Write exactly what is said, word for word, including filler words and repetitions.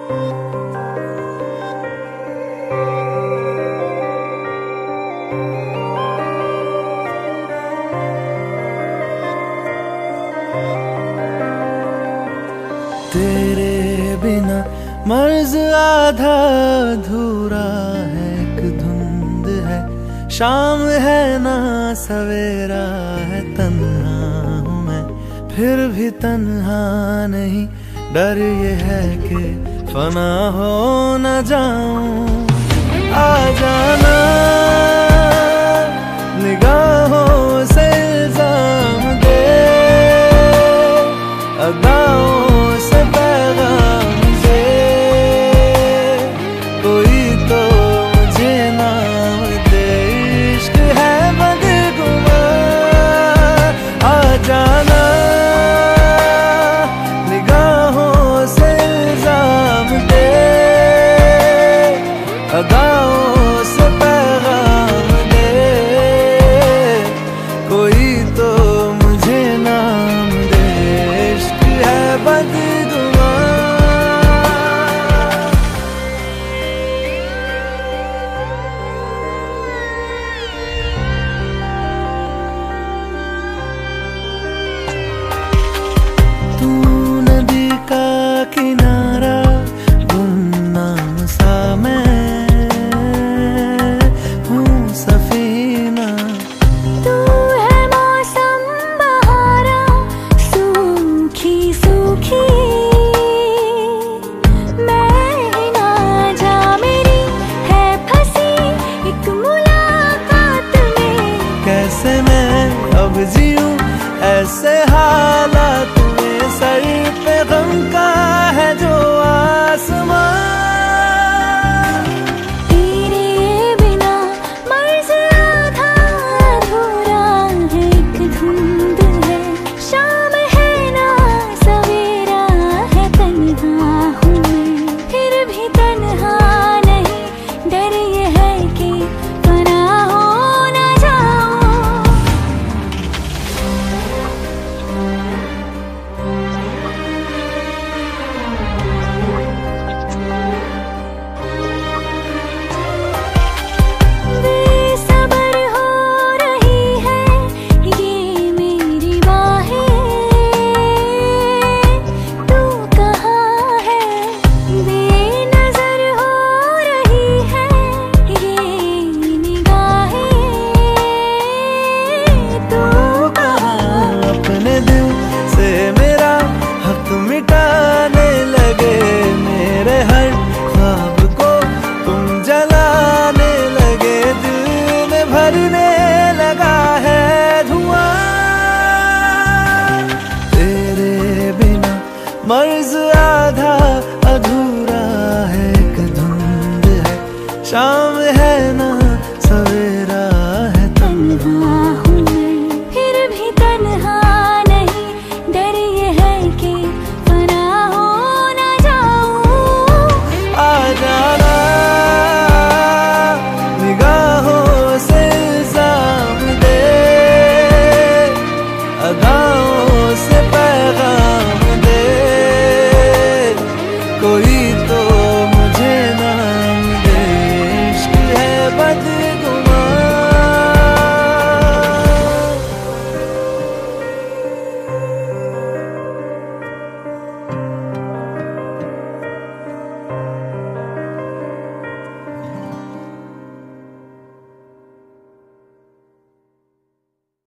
तेरे बिना मर्ज आधा अधूरा है, एक धुंध है शाम है ना सवेरा है। तन्हा हूँ मैं फिर भी तन्हा नहीं, डर ये है कि फना हो न जाऊं। आ जाना निगाहों से इल्जाम दे, अदाओं से पैगाम दे, कोई तो मुझे नाम दे। इश्क है बदगुमा, आ जाना निगाहों से इल्जाम दे, अदाओं से पैगाम दे, कोई तो मुझे नाम दे। इश्क है बदगुमा। तू नदी का किनारा, गुमनाम सा मैं हूँ सफीना। तू है मौसम बहारा, सूखी सूखी मैं ना जा, मेरी है फंसी एक मुलाकात में। कैसे मैं अब जीऊं ऐसे हालात में, सर पे गम का है जो आसमां। तेरे बिना मर्ज आधा अधूरा है, एक धुंध है शाम है ना सवेरा है। तन्हा हूँ मैं फिर भी तन्हा नहीं, डर ये है कि फना हो न जाऊं। बेसब्र हो रही है ये मेरी बाहें, तू कहाँ है? बेनज़र हो रही है ये निगाहें, तू कहाँ? अपने दिल से मेरा हक मिटाने लगे, मेरे हर ख्वाब को तुम जलाने लगे। दिल में भरने लगा है धुआं, तेरे बिना मर्ज आधा अधूरा है, एक धुंध है शाम